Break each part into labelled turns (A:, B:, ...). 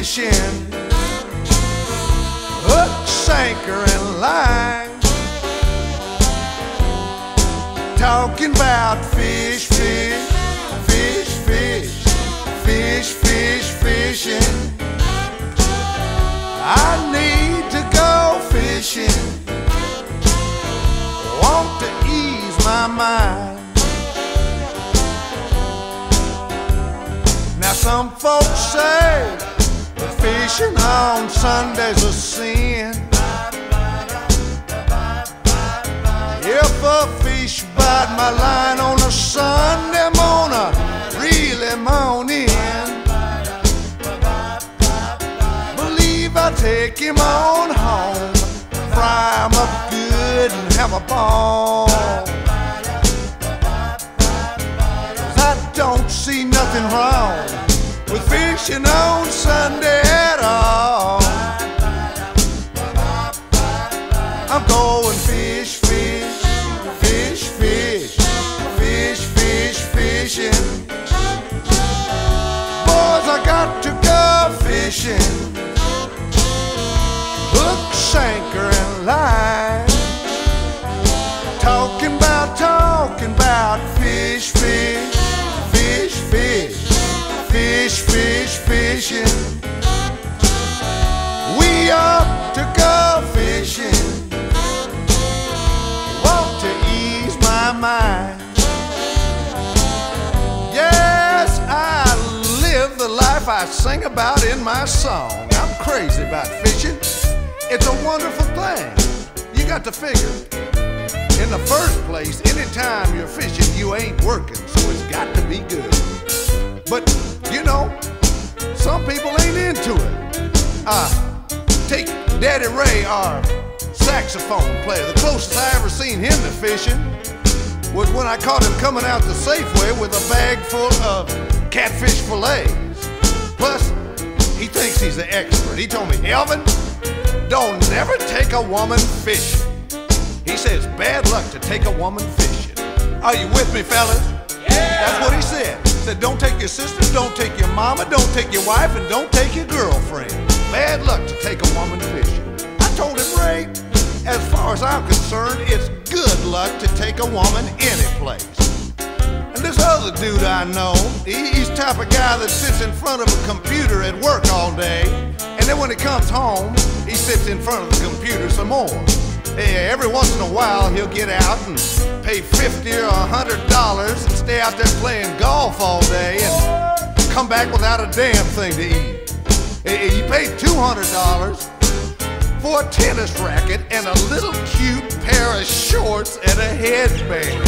A: fishing, hook, sinker, and line. Talking about fish, fish, fish, fish, fish, fish, fishing. I need to go fishing, want to ease my mind. Now some folks say fishing on Sunday's a sin. If a fish bite my line on a Sunday morning, really moan in. Believe I'll take him on home, fry him up good and have a ball. 'Cause I don't see nothing wrong with fishing on Sunday at all. I'm going fish, fish, fish, fish, fish, fish, fishing. Boys, I got to go fishing, hook, sinker, and line. Talking about fish, fish, fish, fish, fish, fish, fishing. We ought to go fishing, want to ease my mind. Yes, I live the life I sing about in my song. I'm crazy about fishing. It's a wonderful thing. You got to figure, in the first place, anytime you're fishing, you ain't working, so it's got to be good. But, you know, some people ain't into it. Take Daddy Ray, our saxophone player. The closest I ever seen him to fishing was when I caught him coming out the Safeway with a bag full of catfish fillets. Plus, he thinks he's an expert. He told me, Elvin, don't never take a woman fishing. He says, bad luck to take a woman fishing. Are you with me, fellas? Yeah! That's what he said. He said, don't take your sister, don't take your mama, don't take your wife, and don't take your girlfriend. Bad luck to take a woman fishing. I told him, Ray, as far as I'm concerned, it's good luck to take a woman any place. And this other dude I know, he's the type of guy that sits in front of a computer at work all day, and then when he comes home, he sits in front of the computer some more. Every once in a while, he'll get out and pay $50 or $100 and stay out there playing golf all day and come back without a damn thing to eat. He paid $200 for a tennis racket and a little cute pair of shorts and a headband.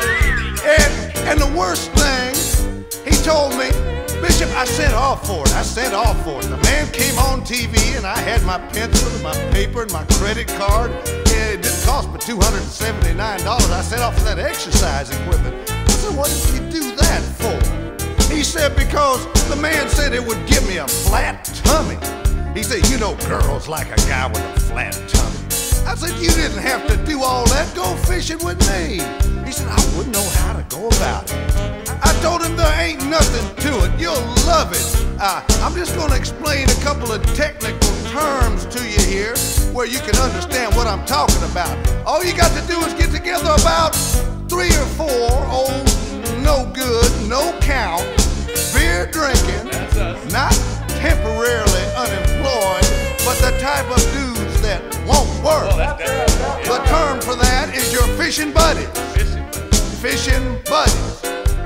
A: And the worst thing, he told me, Bishop, I sent off for it. I sent off for it. The man came on TV and I had my pencil and my paper and my credit card. It didn't cost but $279. I sent off for that exercise equipment. I said, what did you do that for? He said, because the man said it would give me a flat tummy. He said, you know girls like a guy with a flat tummy. I said, you didn't have to do all that. Go fishing with me. He said, I wouldn't know how to go about it. I told him there ain't nothing to it. You'll love it. I'm just going to explain a couple of technical terms to you here where you can understand what I'm talking about. All you got to do is get together about 3 or 4 old, no good, no count, beer drinking, not temporarily unemployed, but the type of dudes that won't work. The term for that is your fishing buddies. Fishing buddies.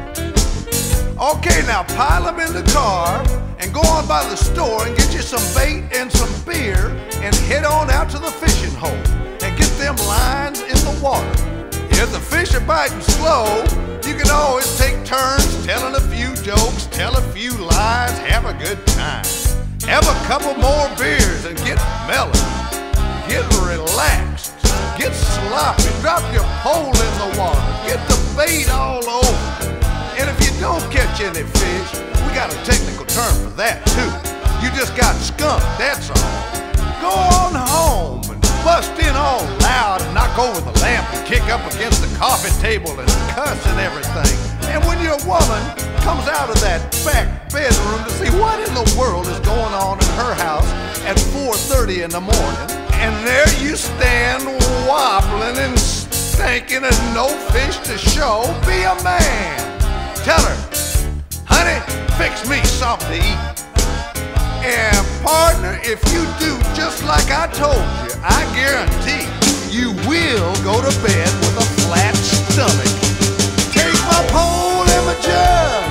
A: Okay, now pile them in the car and go on by the store and get you some bait and some beer and head on out to the fishing hole and get them lines in the water. If the fish are biting slow, you can always take turns telling a few jokes, tell a few lies, have a good time. Have a couple more beers and get mellow. Get relaxed. Get sloppy. Drop your pole in the water. Get the bait all over. And if you don't catch any fish, we got a technical term for that too. You just got skunked, that's all. Go on home and bust in all loud and knock over the lamp and kick up against the coffee table and cuss and everything. And when your woman comes out of that back bedroom to see what in the world is going on in her 4:30 in the morning, and there you stand wobbling and stinking and no fish to show. Be a man. Tell her, honey, fix me something to eat. And partner, if you do just like I told you, I guarantee you will go to bed with a flat stomach. Take my pole and my jug,